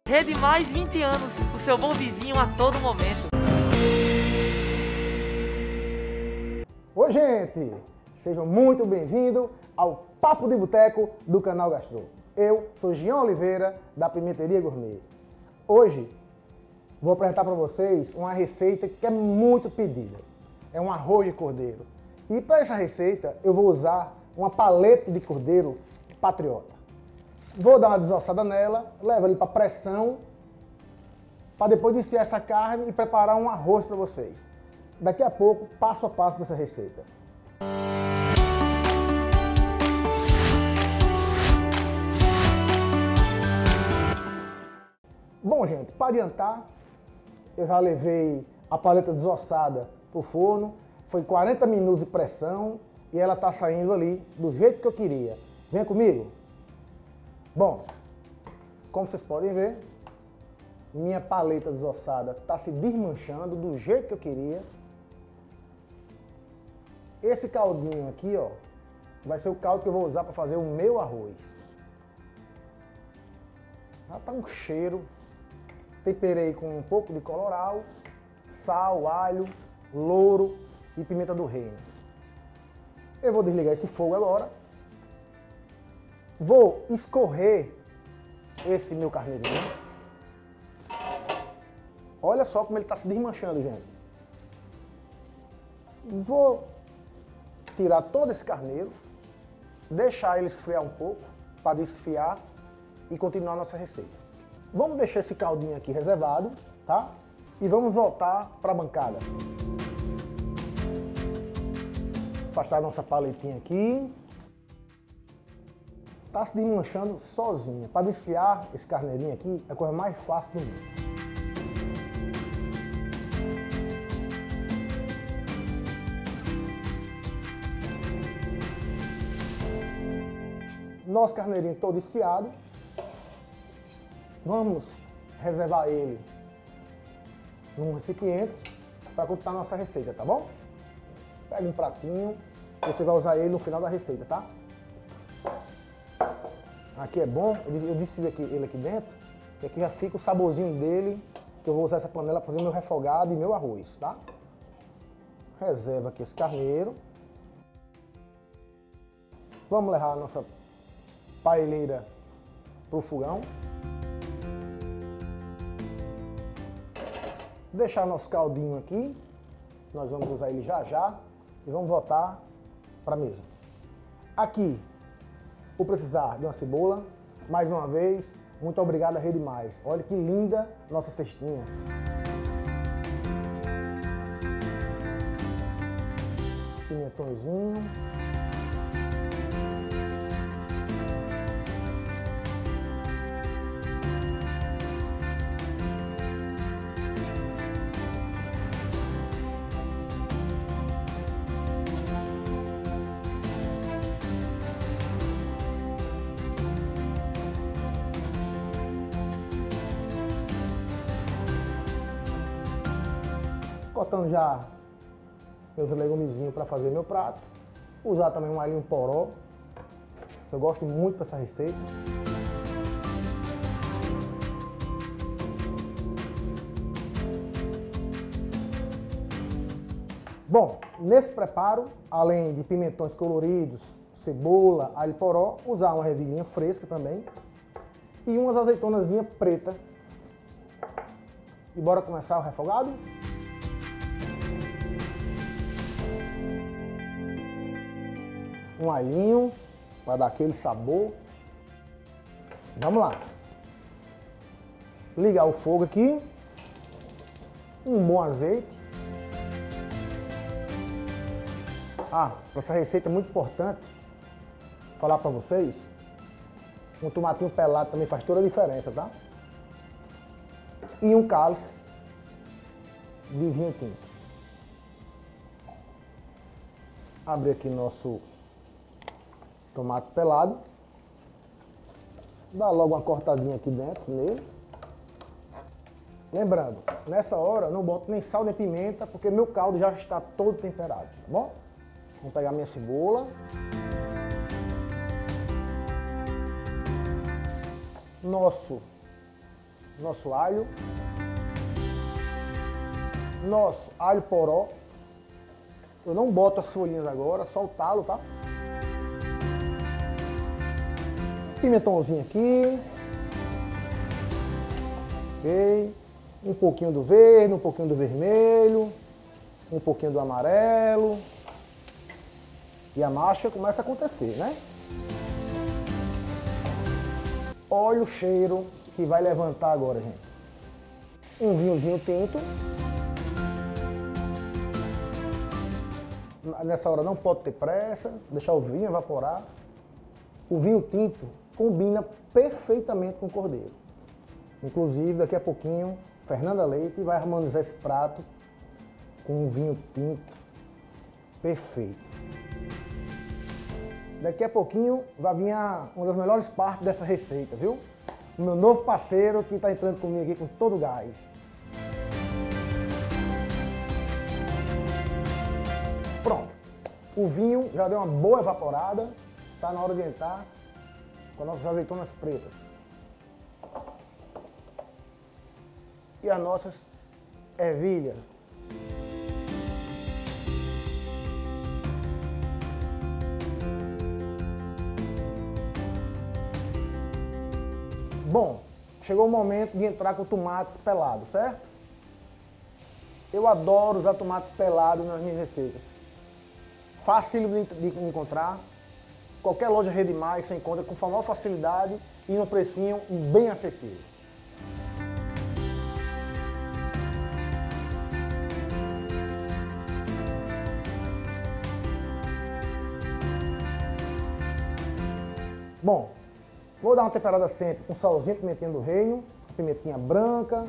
Rede Mais 20 anos, o seu bom vizinho a todo momento. Oi, gente! Sejam muito bem-vindos ao Papo de Boteco do canal Gastro. Eu sou Jean Oliveira, da Pimenteria Gourmet. Hoje vou apresentar para vocês uma receita que é muito pedida. É um arroz de cordeiro. E para essa receita eu vou usar uma paleta de cordeiro patriota. Vou dar uma desossada nela, levo ele para pressão, para depois desfiar essa carne e preparar um arroz para vocês. Daqui a pouco, passo a passo dessa receita. Bom, gente, para adiantar, eu já levei a paleta desossada para o forno, foi 40 minutos de pressão e ela está saindo ali do jeito que eu queria. Vem comigo. Bom, como vocês podem ver, minha paleta desossada está se desmanchando do jeito que eu queria. Esse caldinho aqui, ó, vai ser o caldo que eu vou usar para fazer o meu arroz. Já tá um cheiro. Temperei com um pouco de colorau, sal, alho, louro e pimenta do reino. Eu vou desligar esse fogo agora. Vou escorrer esse meu carneirinho. Olha só como ele está se desmanchando, gente. Vou tirar todo esse carneiro, deixar ele esfriar um pouco para desfiar e continuar a nossa receita. Vamos deixar esse caldinho aqui reservado, tá? E vamos voltar para a bancada. Afastar a nossa paletinha aqui. Tá se desmanchando sozinha. Para desfiar esse carneirinho aqui é a coisa mais fácil do mundo. Nosso carneirinho todo desfiado. Vamos reservar ele num recipiente para continuar a nossa receita, tá bom? Pega um pratinho, você vai usar ele no final da receita, tá? Aqui é bom, eu desfio ele aqui dentro, e aqui já fica o saborzinho dele, que eu vou usar essa panela para fazer meu refogado e meu arroz, tá? Reserva aqui esse carneiro. Vamos levar a nossa paeleira pro fogão. Deixar nosso caldinho aqui, nós vamos usar ele já já e vamos voltar para a mesa. Aqui, vou precisar de uma cebola, mais uma vez, muito obrigado a Rede Mais. Olha que linda nossa cestinha. Pimentãozinho. Cortando já meus legumezinhos para fazer meu prato. Usar também um alhinho poró. Eu gosto muito dessa receita. Bom, nesse preparo, além de pimentões coloridos, cebola, alho poró, usar uma ervilhinha fresca também e umas azeitonazinhas preta. E bora começar o refogado? Um alhinho para dar aquele sabor. Vamos lá. Ligar o fogo aqui. Um bom azeite. Para essa receita é muito importante falar para vocês. Um tomatinho pelado também faz toda a diferença, tá? E um cálice de vinho tinto. Abre aqui nosso tomate pelado. Dá logo uma cortadinha aqui dentro nele. Lembrando, nessa hora não boto nem sal nem pimenta, porque meu caldo já está todo temperado, tá bom? Vou pegar minha cebola. nosso alho. Nosso alho poró. Eu não boto as folhinhas agora, só o talo, tá? Pimentãozinho aqui. Ok. Um pouquinho do verde, um pouquinho do vermelho, um pouquinho do amarelo. E a marcha começa a acontecer, né? Olha o cheiro que vai levantar agora, gente. Um vinhozinho tinto. Nessa hora não pode ter pressa, deixar o vinho evaporar. O vinho tinto combina perfeitamente com o cordeiro. Inclusive, daqui a pouquinho, Fernanda Leite vai harmonizar esse prato com um vinho tinto perfeito. Daqui a pouquinho vai vir uma das melhores partes dessa receita, viu? O meu novo parceiro que está entrando comigo aqui com todo o gás. Pronto. O vinho já deu uma boa evaporada. Está na hora de entrar com as nossas azeitonas pretas. E as nossas ervilhas. Bom, chegou o momento de entrar com tomates pelados, certo? Eu adoro usar tomate pelado nas minhas receitas. Fácil de encontrar. Qualquer loja Rede Mais você encontra com maior facilidade e num precinho bem acessível. Bom, vou dar uma temperada sempre com salzinho, pimentinha do reino, pimentinha branca.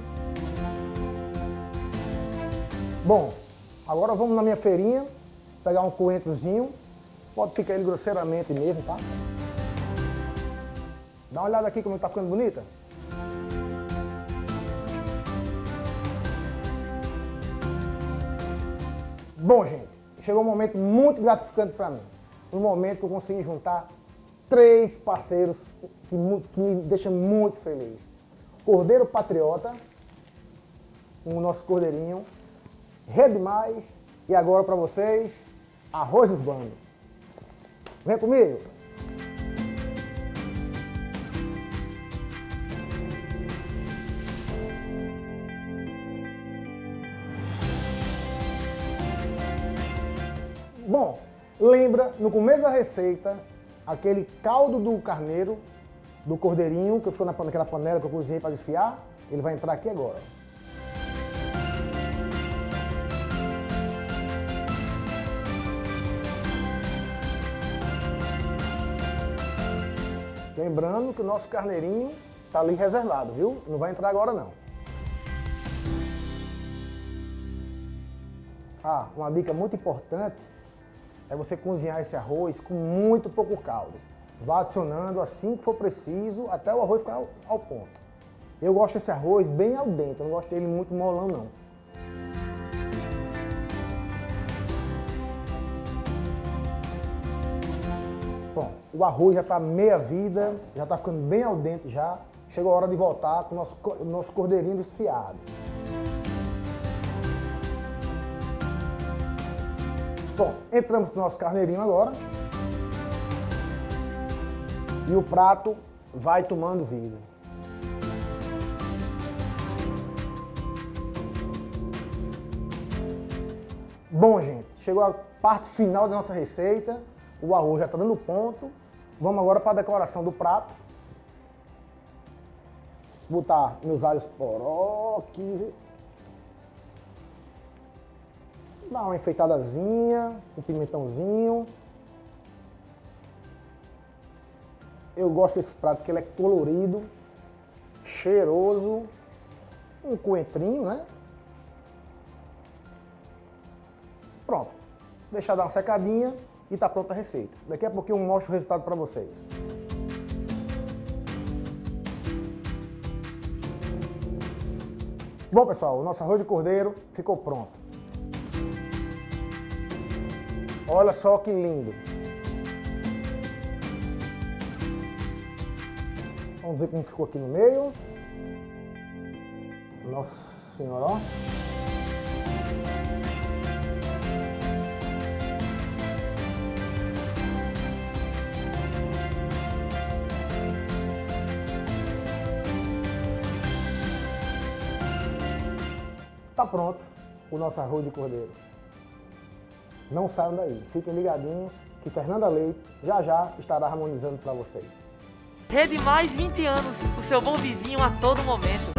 Bom, agora vamos na minha feirinha, pegar um coentrozinho, pode picar ele grosseiramente mesmo, tá? Dá uma olhada aqui como está ficando bonita. Bom, gente, chegou um momento muito gratificante para mim. Um momento que eu consegui juntar 3 parceiros que me deixam muito feliz. Cordeiro Patriota, o nosso cordeirinho, Rede Mais e agora para vocês, arroz urbano. Vem comigo! Bom, lembra no começo da receita aquele caldo do carneiro, do cordeirinho, que foi naquela panela que eu cozinhei para desfiar? Ele vai entrar aqui agora. Lembrando que o nosso carneirinho está ali reservado, viu? Não vai entrar agora não. Ah, uma dica muito importante é você cozinhar esse arroz com muito pouco caldo. Vá adicionando assim que for preciso, até o arroz ficar ao ponto. Eu gosto desse arroz bem al dente, eu não gosto dele muito molão não. Bom, o arroz já está meia vida, já está ficando bem al dente já. Chegou a hora de voltar com o nosso cordeirinho desfiado. Bom, entramos no nosso carneirinho agora. E o prato vai tomando vida. Bom, gente, chegou a parte final da nossa receita. O arroz já está dando ponto. Vamos agora para a decoração do prato. Vou botar meus alhos poró aqui. Dá uma enfeitadazinha, um pimentãozinho. Eu gosto desse prato porque ele é colorido, cheiroso. Um coentrinho, né? Pronto. Deixar dar uma secadinha e tá pronta a receita. Daqui a pouquinho eu mostro o resultado para vocês. Bom, pessoal, o nosso arroz de cordeiro ficou pronto. Olha só que lindo. Vamos ver como ficou aqui no meio. Nossa Senhora, ó. Tá pronto o nosso arroz de cordeiro. Não saiam daí, fiquem ligadinhos que Fernanda Leite já estará harmonizando para vocês. Rede Mais 20 anos, o seu bom vizinho a todo momento.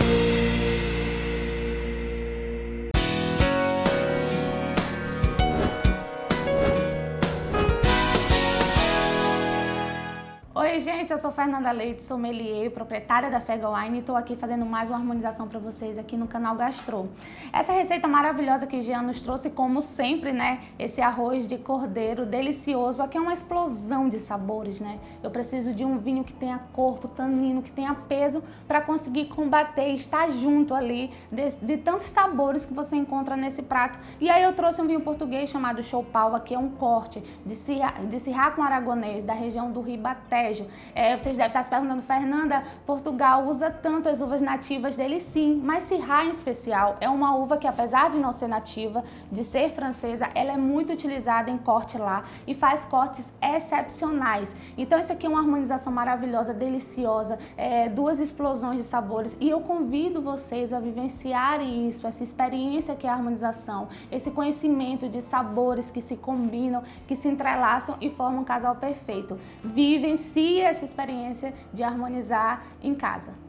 Oi gente, eu sou Fernanda Leite, sommelier, proprietária da Fega Wine e estou aqui fazendo mais uma harmonização para vocês aqui no canal Gastro. Essa receita maravilhosa que Jean nos trouxe, como sempre, né? Esse arroz de cordeiro delicioso, aqui é uma explosão de sabores, né? Eu preciso de um vinho que tenha corpo, tanino, que tenha peso para conseguir combater e estar junto ali de tantos sabores que você encontra nesse prato. E aí eu trouxe um vinho português chamado Choupal, que é um corte de Syrah com aragonês da região do Ribatejo. Vocês devem estar se perguntando, Fernanda, Portugal usa tanto as uvas nativas dele? Sim, mas Syrah em especial é uma uva que, apesar de não ser nativa, de ser francesa, ela é muito utilizada em corte lá e faz cortes excepcionais. Então isso aqui é uma harmonização maravilhosa, deliciosa, duas explosões de sabores, e eu convido vocês a vivenciarem isso, essa experiência que é a harmonização, esse conhecimento de sabores que se combinam, que se entrelaçam e formam um casal perfeito. Vivenciem essa experiência de harmonizar em casa.